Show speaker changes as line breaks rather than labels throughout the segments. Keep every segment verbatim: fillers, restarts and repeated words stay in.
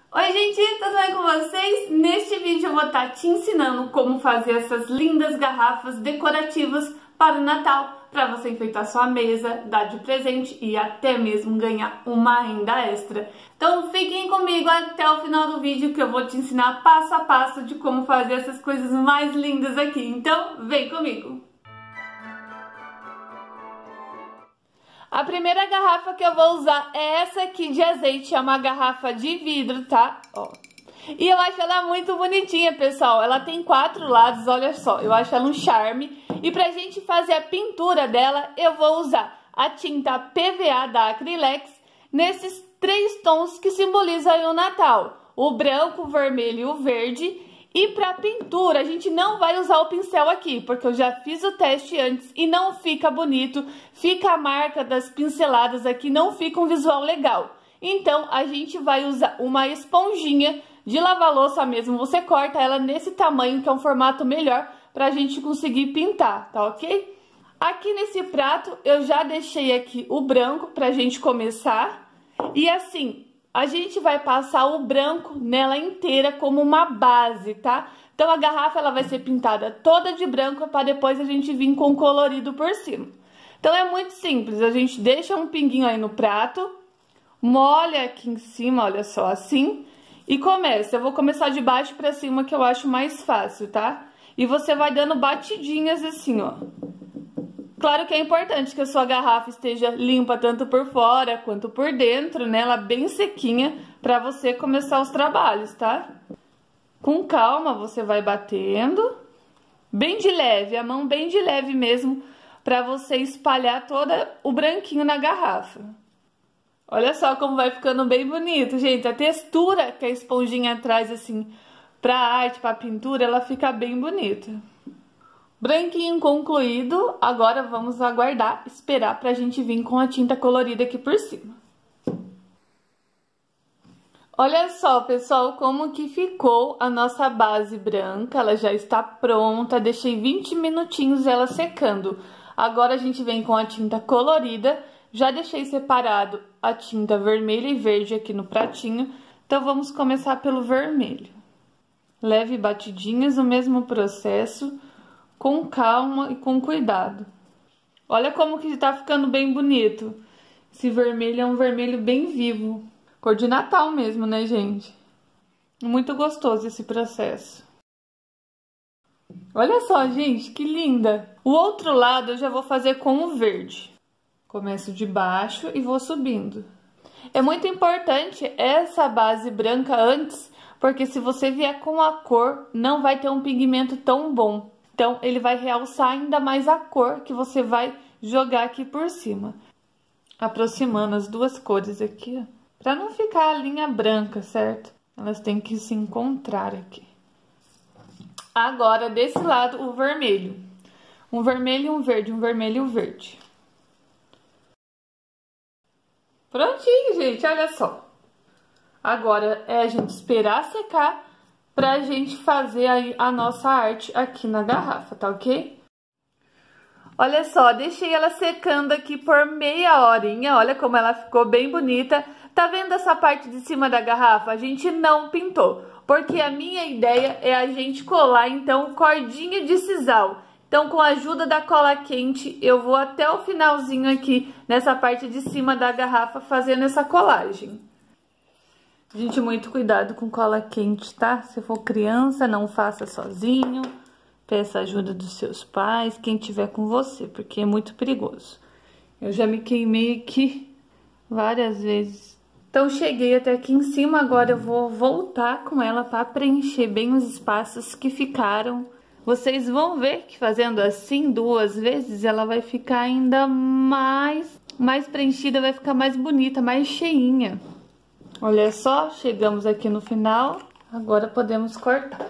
Oi gente, tudo bem com vocês? Neste vídeo eu vou estar te ensinando como fazer essas lindas garrafas decorativas para o Natal, para você enfeitar sua mesa, dar de presente e até mesmo ganhar uma renda extra. Então fiquem comigo até o final do vídeo que eu vou te ensinar passo a passo de como fazer essas coisas mais lindas aqui. Então vem comigo! A primeira garrafa que eu vou usar é essa aqui de azeite, é uma garrafa de vidro, tá? Ó. E eu acho ela muito bonitinha, pessoal. Ela tem quatro lados, olha só. Eu acho ela um charme. E pra gente fazer a pintura dela, eu vou usar a tinta P V A da Acrylex nesses três tons que simbolizam aí o Natal. O branco, o vermelho e o verde. E para pintura, a gente não vai usar o pincel aqui, porque eu já fiz o teste antes e não fica bonito. Fica a marca das pinceladas aqui, não fica um visual legal. Então, a gente vai usar uma esponjinha de lavar louça mesmo. Você corta ela nesse tamanho, que é um formato melhor, pra gente conseguir pintar, tá ok? Aqui nesse prato, eu já deixei aqui o branco pra gente começar. E assim, a gente vai passar o branco nela inteira como uma base, tá? Então a garrafa ela vai ser pintada toda de branco para depois a gente vir com colorido por cima. Então é muito simples, a gente deixa um pinguinho aí no prato, molha aqui em cima, olha só, assim, e começa. Eu vou começar de baixo para cima que eu acho mais fácil, tá? E você vai dando batidinhas assim, ó. Claro que é importante que a sua garrafa esteja limpa tanto por fora quanto por dentro, né? Ela bem sequinha para você começar os trabalhos, tá? Com calma você vai batendo, bem de leve, a mão bem de leve mesmo, para você espalhar todo o branquinho na garrafa. Olha só como vai ficando bem bonito, gente. A textura que a esponjinha traz assim para arte, para pintura, ela fica bem bonita. Branquinho concluído, agora vamos aguardar, esperar pra gente vir com a tinta colorida aqui por cima. Olha só, pessoal, como que ficou a nossa base branca, ela já está pronta, deixei vinte minutinhos ela secando. Agora a gente vem com a tinta colorida, já deixei separado a tinta vermelha e verde aqui no pratinho, então vamos começar pelo vermelho. Leve batidinhas, o mesmo processo, com calma e com cuidado. Olha como que tá ficando bem bonito. Esse vermelho é um vermelho bem vivo. Cor de Natal mesmo, né, gente? Muito gostoso esse processo. Olha só, gente, que linda. O outro lado eu já vou fazer com o verde. Começo de baixo e vou subindo. É muito importante essa base branca antes, porque se você vier com a cor, não vai ter um pigmento tão bom. Então, ele vai realçar ainda mais a cor que você vai jogar aqui por cima. Aproximando as duas cores aqui, ó. Pra não ficar a linha branca, certo? Elas têm que se encontrar aqui. Agora, desse lado, o vermelho. Um vermelho e um verde, um vermelho e um verde. Prontinho, gente, olha só. Agora, é a gente esperar secar pra gente fazer aí a nossa arte aqui na garrafa, tá ok? Olha só, deixei ela secando aqui por meia horinha, olha como ela ficou bem bonita. Tá vendo essa parte de cima da garrafa? A gente não pintou, porque a minha ideia é a gente colar, então, cordinha de sisal. Então, com a ajuda da cola quente, eu vou até o finalzinho aqui, nessa parte de cima da garrafa, fazendo essa colagem. Gente, muito cuidado com cola quente, tá? Se for criança, não faça sozinho. Peça ajuda dos seus pais, quem tiver com você, porque é muito perigoso. Eu já me queimei aqui várias vezes. Então, cheguei até aqui em cima, agora eu vou voltar com ela para preencher bem os espaços que ficaram. Vocês vão ver que fazendo assim duas vezes, ela vai ficar ainda mais, mais preenchida, vai ficar mais bonita, mais cheinha. Olha só, chegamos aqui no final, agora podemos cortar.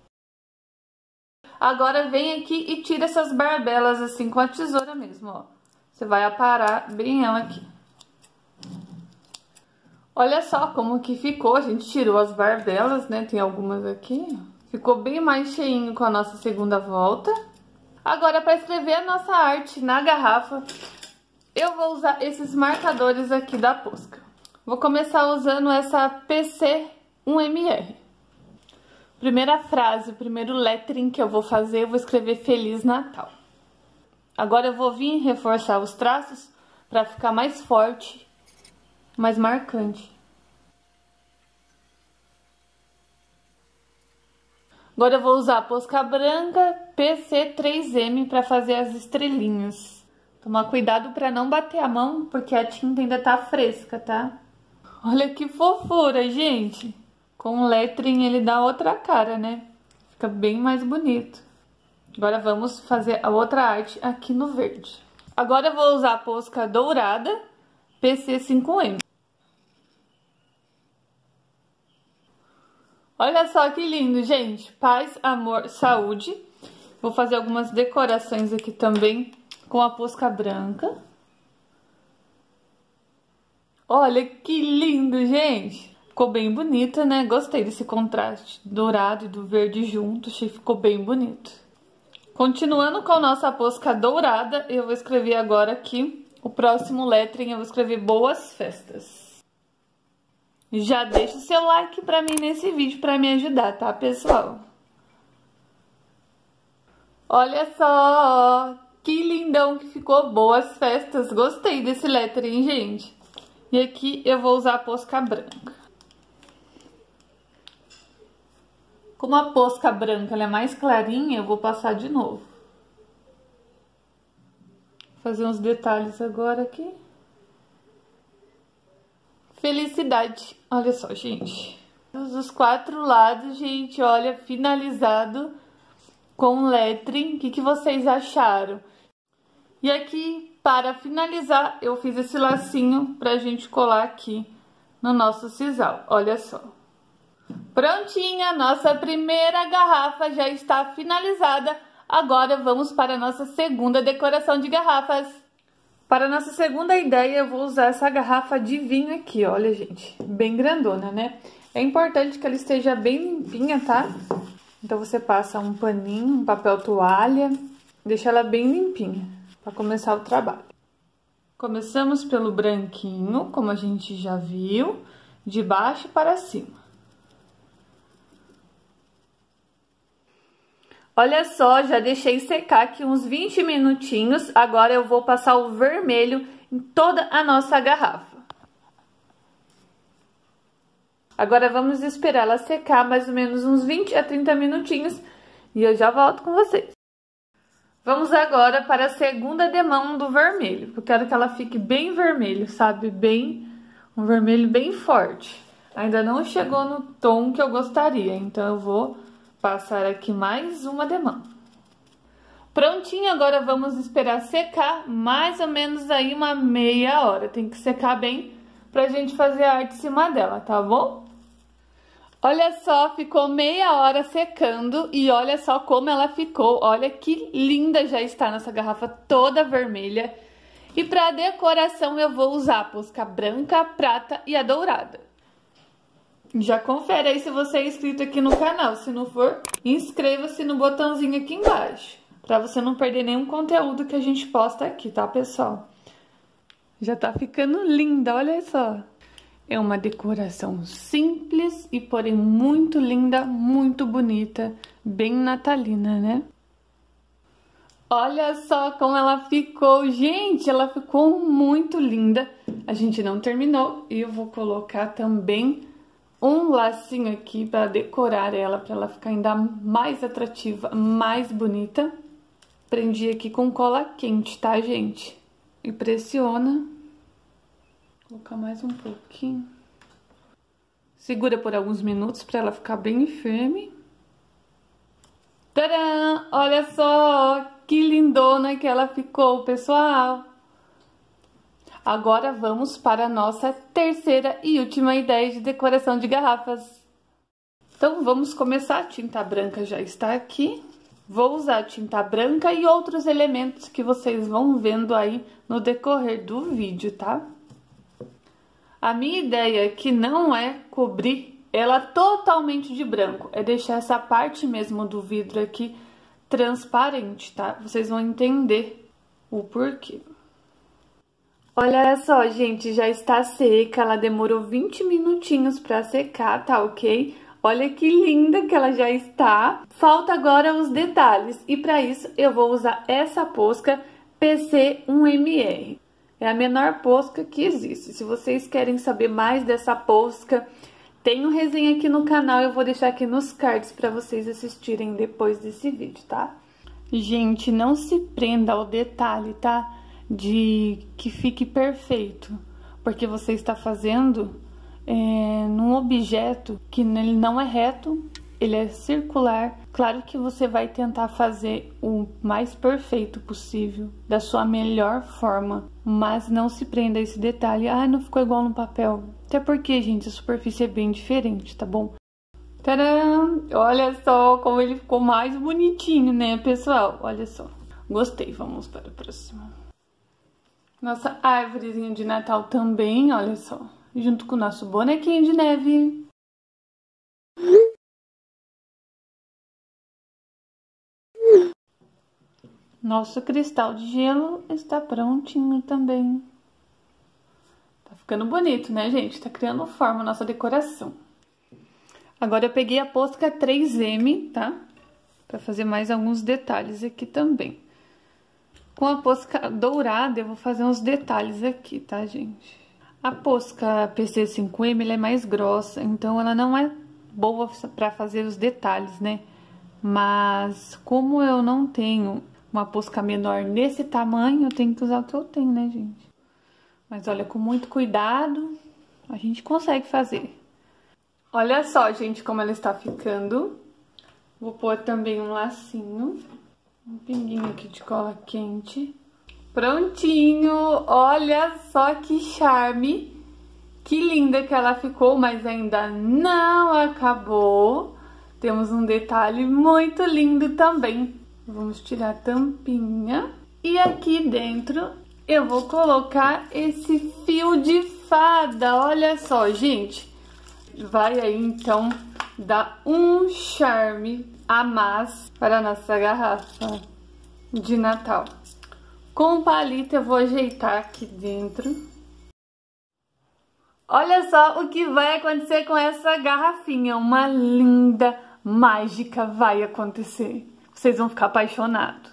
Agora vem aqui e tira essas barbelas assim com a tesoura mesmo, ó. Você vai aparar bem ela aqui. Olha só como que ficou, a gente tirou as barbelas, né, tem algumas aqui. Ficou bem mais cheinho com a nossa segunda volta. Agora, para escrever a nossa arte na garrafa, eu vou usar esses marcadores aqui da Posca. Vou começar usando essa P C um mililitro. Primeira frase, o primeiro lettering que eu vou fazer, eu vou escrever Feliz Natal. Agora eu vou vir reforçar os traços para ficar mais forte, mais marcante. Agora eu vou usar a posca branca P C três M para fazer as estrelinhas. Tomar cuidado para não bater a mão, porque a tinta ainda tá fresca, tá? Olha que fofura, gente! Com o lettering ele dá outra cara, né? Fica bem mais bonito. Agora vamos fazer a outra arte aqui no verde. Agora eu vou usar a posca dourada P C cinco M. Olha só que lindo, gente. Paz, amor, saúde. Vou fazer algumas decorações aqui também com a posca branca. Olha que lindo, gente. Ficou bem bonita, né? Gostei desse contraste dourado e do verde junto. Achei que ficou bem bonito. Continuando com a nossa posca dourada, eu vou escrever agora aqui o próximo lettering. Eu vou escrever Boas Festas. Já deixa o seu like pra mim nesse vídeo pra me ajudar, tá, pessoal? Olha só que lindão que ficou. Boas Festas. Gostei desse lettering, gente. E aqui eu vou usar a posca branca. Como a posca branca ela é mais clarinha, eu vou passar de novo. Vou fazer uns detalhes agora aqui. Felicidade. Olha só, gente. Os quatro lados, gente, olha, finalizado com lettering. O que, que vocês acharam? E aqui, para finalizar, eu fiz esse lacinho pra gente colar aqui no nosso sisal. Olha só. Prontinha, nossa primeira garrafa já está finalizada. Agora vamos para a nossa segunda decoração de garrafas. Para a nossa segunda ideia, eu vou usar essa garrafa de vinho aqui, olha, gente, bem grandona, né? É importante que ela esteja bem limpinha, tá? Então você passa um paninho, um papel toalha, deixa ela bem limpinha, para começar o trabalho. Começamos pelo branquinho, como a gente já viu, de baixo para cima. Olha só, já deixei secar aqui uns vinte minutinhos. Agora eu vou passar o vermelho em toda a nossa garrafa. Agora vamos esperar ela secar mais ou menos uns vinte a trinta minutinhos e eu já volto com vocês. Vamos agora para a segunda demão do vermelho. Eu quero que ela fique bem vermelho, sabe? Bem, um vermelho bem forte. Ainda não chegou no tom que eu gostaria, então eu vou passar aqui mais uma demão. Prontinho, agora vamos esperar secar mais ou menos aí uma meia hora. Tem que secar bem pra gente fazer a arte em cima dela, tá bom? Olha só, ficou meia hora secando e olha só como ela ficou. Olha que linda já está nossa garrafa toda vermelha. E pra decoração eu vou usar a posca branca, a prata e a dourada. Já confere aí se você é inscrito aqui no canal. Se não for, inscreva-se no botãozinho aqui embaixo, pra você não perder nenhum conteúdo que a gente posta aqui, tá, pessoal? Já tá ficando linda, olha só. É uma decoração simples e porém muito linda, muito bonita, bem natalina, né? Olha só como ela ficou, gente, ela ficou muito linda. A gente não terminou e eu vou colocar também um lacinho aqui para decorar ela, para ela ficar ainda mais atrativa, mais bonita. Prendi aqui com cola quente, tá, gente? E pressiona. Vou colocar mais um pouquinho. Segura por alguns minutos para ela ficar bem firme. Tcharam! Olha só que lindona que ela ficou, pessoal! Agora vamos para a nossa terceira e última ideia de decoração de garrafas. Então vamos começar. A tinta branca já está aqui. Vou usar tinta branca e outros elementos que vocês vão vendo aí no decorrer do vídeo, tá? A minha ideia aqui não é cobrir ela totalmente de branco, é deixar essa parte mesmo do vidro aqui transparente, tá? Vocês vão entender o porquê. Olha só, gente, já está seca, ela demorou vinte minutinhos pra secar, tá ok? Olha que linda que ela já está. Falta agora os detalhes e para isso eu vou usar essa posca P C um M R. É a menor posca que existe. Se vocês querem saber mais dessa posca, tem um resenha aqui no canal, eu vou deixar aqui nos cards para vocês assistirem depois desse vídeo, tá? Gente, não se prenda ao detalhe, tá? De que fique perfeito, porque você está fazendo é, num objeto que ele não é reto, ele é circular. Claro que você vai tentar fazer o mais perfeito possível, da sua melhor forma, mas não se prenda a esse detalhe. Ah, não ficou igual no papel. Até porque, gente, a superfície é bem diferente, tá bom? Tcharam! Olha só como ele ficou mais bonitinho, né, pessoal? Olha só. Gostei. Vamos para o próximo. Nossa árvorezinha de Natal também, olha só. Junto com o nosso bonequinho de neve. Nosso cristal de gelo está prontinho também. Tá ficando bonito, né, gente? Tá criando forma a nossa decoração. Agora eu peguei a posca três M, tá? Pra fazer mais alguns detalhes aqui também. Com a posca dourada, eu vou fazer uns detalhes aqui, tá, gente? A posca P C cinco M, ela é mais grossa, então ela não é boa pra fazer os detalhes, né? Mas como eu não tenho uma posca menor nesse tamanho, eu tenho que usar o que eu tenho, né, gente? Mas olha, com muito cuidado, a gente consegue fazer. Olha só, gente, como ela está ficando. Vou pôr também um lacinho. Um pinguinho aqui de cola quente. Prontinho! Olha só que charme! Que linda que ela ficou, mas ainda não acabou. Temos um detalhe muito lindo também. Vamos tirar a tampinha. E aqui dentro eu vou colocar esse fio de fada. Olha só, gente. Vai aí, então, dar um charme a mais para a nossa garrafa de Natal. Com o palito eu vou ajeitar aqui dentro. Olha só o que vai acontecer com essa garrafinha. Uma linda mágica vai acontecer. Vocês vão ficar apaixonados.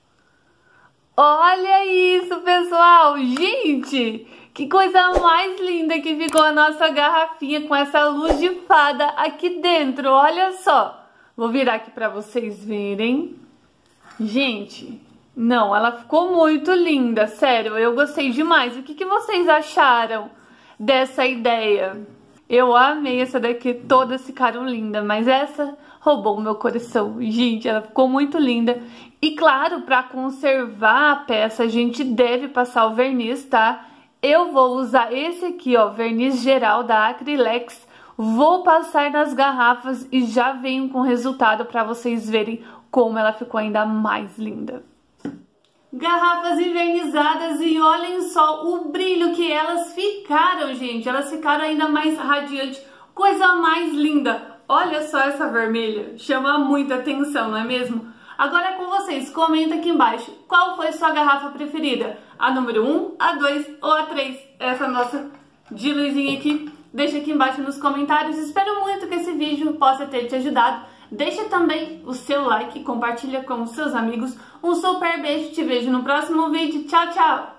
Olha isso, pessoal! Gente, que coisa mais linda que ficou a nossa garrafinha com essa luz de fada aqui dentro. Olha só. Vou virar aqui para vocês verem. Gente, não, ela ficou muito linda, sério, eu gostei demais. O que, que vocês acharam dessa ideia? Eu amei essa daqui, todas ficaram lindas, mas essa roubou o meu coração. Gente, ela ficou muito linda. E claro, para conservar a peça, a gente deve passar o verniz, tá? Eu vou usar esse aqui, ó, verniz geral da Acrylex. Vou passar nas garrafas e já venho com o resultado para vocês verem como ela ficou ainda mais linda. Garrafas envernizadas e olhem só o brilho que elas ficaram, gente. Elas ficaram ainda mais radiantes, coisa mais linda. Olha só essa vermelha, chama muita atenção, não é mesmo? Agora é com vocês, comenta aqui embaixo qual foi sua garrafa preferida. A número um, a dois ou a três? Essa nossa de luzinha aqui. Deixa aqui embaixo nos comentários. Espero muito que esse vídeo possa ter te ajudado. Deixa também o seu like e compartilha com os seus amigos. Um super beijo, te vejo no próximo vídeo. Tchau, tchau!